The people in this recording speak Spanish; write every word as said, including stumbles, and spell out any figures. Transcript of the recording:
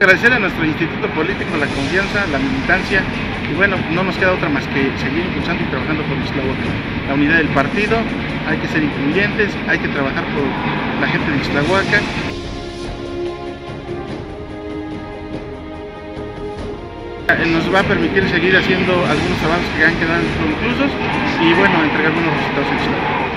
Agradecer a nuestro instituto político la confianza, la militancia y bueno, no nos queda otra más que seguir impulsando y trabajando por Ixtlahuaca. La unidad del partido, hay que ser incluyentes, hay que trabajar por la gente de Ixtlahuaca. Nos va a permitir seguir haciendo algunos avances que han quedado inconclusos y bueno, entregar buenos resultados en Ixtlahuaca.